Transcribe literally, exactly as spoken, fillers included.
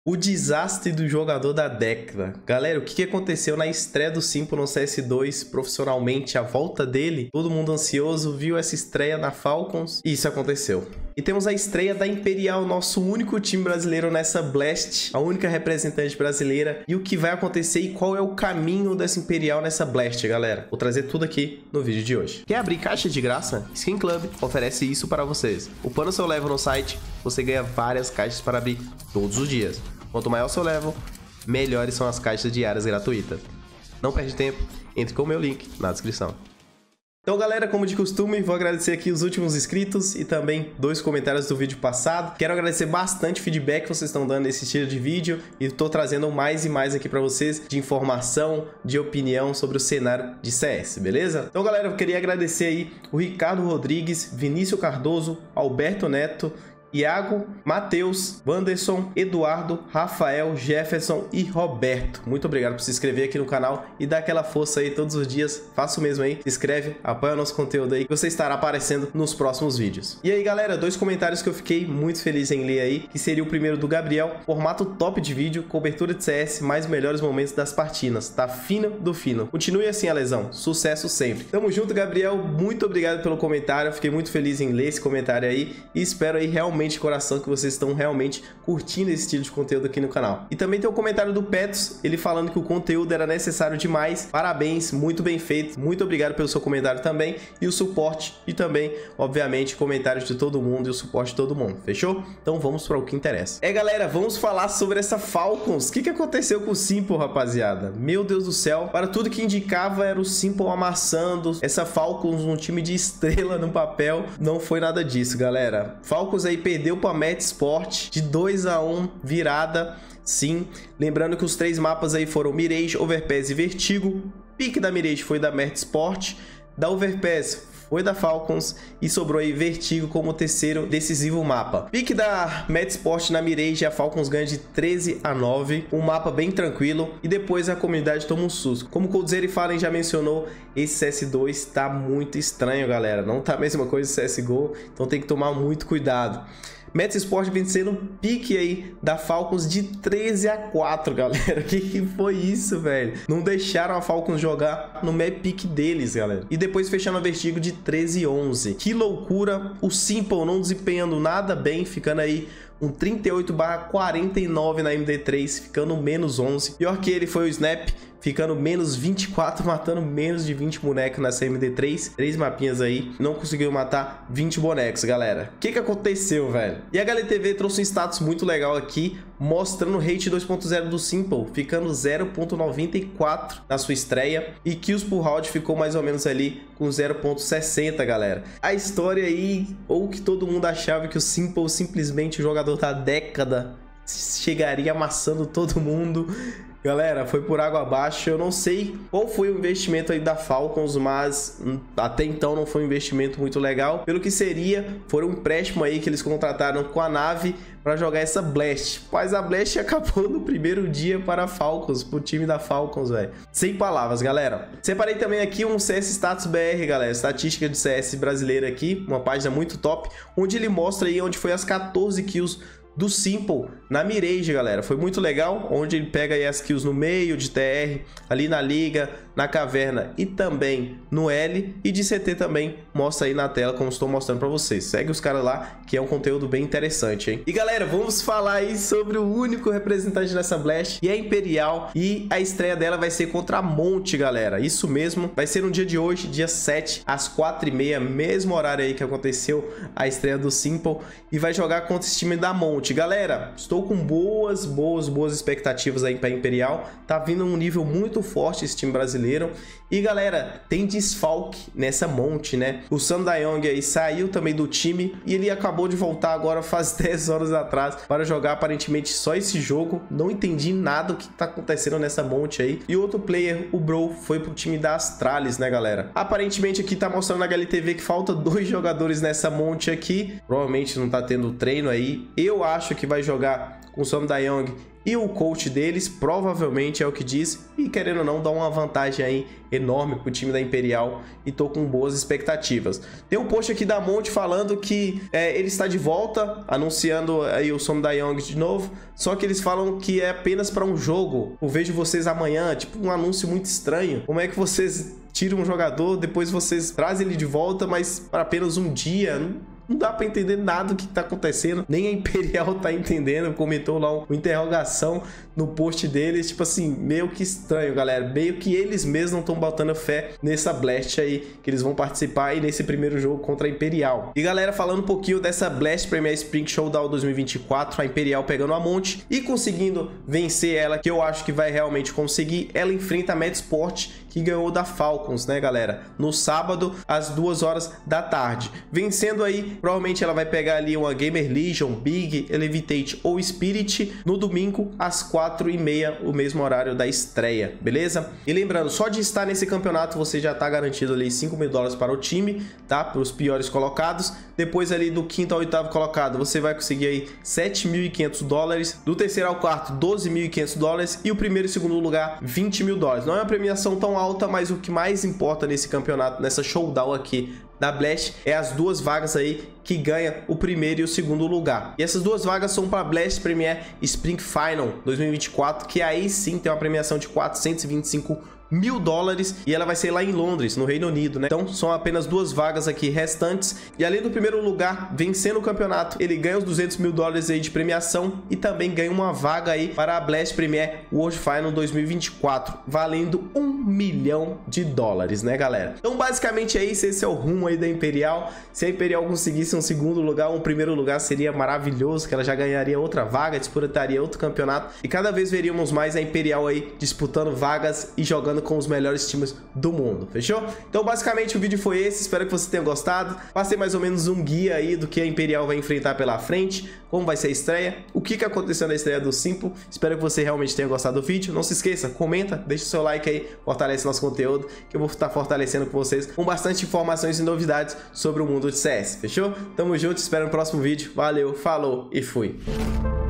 O desastre do jogador da década. Galera, o que que aconteceu na estreia do Simple no C S dois profissionalmente? A volta dele, todo mundo ansioso, viu essa estreia na Falcons e isso aconteceu. E temos a estreia da Imperial, nosso único time brasileiro nessa Blast, a única representante brasileira. E o que vai acontecer e qual é o caminho dessa Imperial nessa Blast, galera? Vou trazer tudo aqui no vídeo de hoje. Quer abrir caixa de graça? Skin Club oferece isso para vocês. Upando seu level no site, você ganha várias caixas para abrir todos os dias. Quanto maior o seu level, melhores são as caixas diárias gratuitas. Não perde tempo, entre com o meu link na descrição. Então, galera, como de costume, vou agradecer aqui os últimos inscritos e também dois comentários do vídeo passado. Quero agradecer bastante o feedback que vocês estão dando nesse estilo de vídeo e estou trazendo mais e mais aqui para vocês de informação, de opinião sobre o cenário de C S, beleza? Então, galera, eu queria agradecer aí o Ricardo Rodrigues, Vinícius Cardoso, Alberto Neto, Iago, Matheus, Wanderson, Eduardo, Rafael, Jefferson e Roberto. Muito obrigado por se inscrever aqui no canal e dar aquela força aí todos os dias. Faça o mesmo aí, se inscreve, apoia o nosso conteúdo aí, que você estará aparecendo nos próximos vídeos. E aí, galera, dois comentários que eu fiquei muito feliz em ler aí, que seria o primeiro do Gabriel: formato top de vídeo, cobertura de C S, mais melhores momentos das partidas. Tá fino do fino. Continue assim, Alesão. Sucesso sempre. Tamo junto, Gabriel. Muito obrigado pelo comentário. Eu fiquei muito feliz em ler esse comentário aí e espero aí realmente de coração que vocês estão realmente curtindo esse estilo de conteúdo aqui no canal. E também tem o comentário do Petos, ele falando que o conteúdo era necessário demais. Parabéns, muito bem feito. Muito obrigado pelo seu comentário também e o suporte e também, obviamente, comentários de todo mundo e o suporte de todo mundo. Fechou? Então vamos para o que interessa. É, galera, vamos falar sobre essa Falcons. O que que aconteceu com o Simple, rapaziada? Meu Deus do céu. Para tudo que indicava era o Simple amassando essa Falcons, um time de estrela no papel. Não foi nada disso, galera. Falcons aí perdeu para a Met Sport de dois a um, virada, sim. Lembrando que os três mapas aí foram Mirage, Overpass e Vertigo. Pique da Mirage foi da Met Sport, da Overpass foi da Falcons e sobrou aí Vertigo como terceiro decisivo mapa. Pique da Met Sport na Mirage, a Falcons ganha de treze a nove, um mapa bem tranquilo e depois a comunidade toma um susto. Como o Coldzera e Fallen já mencionou, esse C S dois tá muito estranho, galera. Não tá a mesma coisa do C S G O, então tem que tomar muito cuidado. Met Sport vencendo um pique aí da Falcons de treze a quatro, galera. Que que foi isso, velho? Não deixaram a Falcons jogar no map pique deles, galera. E depois fechando a Vertigo de treze a onze. Que loucura. O Simple não desempenhando nada bem, ficando aí um trinta e oito barra quarenta e nove na M D três, ficando menos onze. Pior que ele foi o Snap, ficando menos vinte e quatro, matando menos de vinte bonecos nessa M D três. Três mapinhas aí, não conseguiu matar vinte bonecos, galera. O que que aconteceu, velho? E a H L T V trouxe um status muito legal aqui, mostrando o rate dois ponto zero do Simple, ficando zero ponto noventa e quatro na sua estreia. E kills por round ficou mais ou menos ali com zero ponto sessenta, galera. A história aí, ou que todo mundo achava que o Simple, simplesmente o jogador da década, chegaria amassando todo mundo. Galera, foi por água abaixo. Eu não sei qual foi o investimento aí da Falcons, mas até então não foi um investimento muito legal. Pelo que seria, foi um empréstimo aí que eles contrataram com a Nave para jogar essa Blast. Mas a Blast acabou no primeiro dia para a Falcons, pro time da Falcons, velho. Sem palavras, galera. Separei também aqui um C S Status B R, galera. Estatística de C S brasileira aqui, uma página muito top, onde ele mostra aí onde foi as quatorze kills do Simple na Mirage, galera. Foi muito legal, onde ele pega aí as kills no meio de T R, ali na liga, na caverna e também no L, e de C T também mostra aí na tela, como estou mostrando para vocês. Segue os caras lá, que é um conteúdo bem interessante, hein? E galera, vamos falar aí sobre o único representante dessa Blast, e é a Imperial, e a estreia dela vai ser contra a Monte, galera. Isso mesmo, vai ser no dia de hoje, dia sete, às quatro e meia, mesmo horário aí que aconteceu a estreia do Simple, e vai jogar contra esse time da Monte. Galera, estou com boas, boas, boas expectativas aí para a Imperial. Tá vindo um nível muito forte esse time brasileiro. E galera, tem desfalque nessa Monte, né? O Sam Dayong aí saiu também do time e ele acabou de voltar agora faz dez horas atrás para jogar aparentemente só esse jogo. Não entendi nada do que tá acontecendo nessa Monte aí. E outro player, o Bro, foi pro time da Astralis, né, galera? Aparentemente aqui tá mostrando na H L T V que falta dois jogadores nessa Monte aqui. Provavelmente não tá tendo treino aí. Eu acho que vai jogar com o Song Da-young e o coach deles, provavelmente é o que diz, e querendo ou não, dá uma vantagem aí enorme pro time da Imperial e tô com boas expectativas. Tem um post aqui da Monte falando que é, ele está de volta, anunciando aí o Song Da-young de novo, só que eles falam que é apenas para um jogo. Eu vejo vocês amanhã, tipo um anúncio muito estranho. Como é que vocês tiram um jogador, depois vocês trazem ele de volta, mas para apenas um dia? Não... Não dá pra entender nada do que tá acontecendo. Nem a Imperial tá entendendo. Comentou lá uma interrogação no post deles. Tipo assim, meio que estranho, galera. Meio que eles mesmos não estão botando fé nessa Blast aí que eles vão participar aí nesse primeiro jogo contra a Imperial. E galera, falando um pouquinho dessa Blast Premier Spring Showdown dois mil e vinte e quatro, a Imperial pegando a Monte e conseguindo vencer ela, que eu acho que vai realmente conseguir. Ela enfrenta a Mad Sport, que ganhou da Falcons, né, galera? No sábado, às duas horas da tarde. Vencendo aí, provavelmente ela vai pegar ali uma Gamer Legion, Big, Levitate ou Spirit no domingo, às quatro e meia, o mesmo horário da estreia, beleza? E lembrando, só de estar nesse campeonato, você já tá garantido ali cinco mil dólares para o time, tá? Para os piores colocados. Depois ali do quinto ao oitavo colocado, você vai conseguir aí sete mil e quinhentos dólares. Do terceiro ao quarto, doze mil e quinhentos dólares. E o primeiro e segundo lugar, vinte mil dólares. Não é uma premiação tão alta, mas o que mais importa nesse campeonato, nessa showdown aqui da Blast, é as duas vagas aí que ganha o primeiro e o segundo lugar. E essas duas vagas são para Blast Premier Spring Final dois mil e vinte e quatro, que aí sim tem uma premiação de quatrocentos e vinte e cinco mil dólares e ela vai ser lá em Londres, no Reino Unido, né? Então são apenas duas vagas aqui restantes. E além do primeiro lugar, vencendo o campeonato, ele ganha os duzentos mil dólares aí de premiação e também ganha uma vaga aí para a Blast Premier World Final dois mil e vinte e quatro, valendo um milhão de dólares, né, galera? Então basicamente é isso, esse é o rumo aí da Imperial. Se a Imperial conseguisse um segundo lugar, um primeiro lugar, seria maravilhoso, que ela já ganharia outra vaga, disputaria outro campeonato e cada vez veríamos mais a Imperial aí disputando vagas e jogando com os melhores times do mundo, fechou? Então basicamente o vídeo foi esse, espero que você tenha gostado. Passei mais ou menos um guia aí do que a Imperial vai enfrentar pela frente, como vai ser a estreia, o que que aconteceu na estreia do Simple. Espero que você realmente tenha gostado do vídeo. Não se esqueça, comenta, deixa o seu like aí, fortalece nosso conteúdo, que eu vou estar fortalecendo com vocês com bastante informações e novidades sobre o mundo de C S, fechou? Tamo junto, espero no próximo vídeo. Valeu, falou e fui!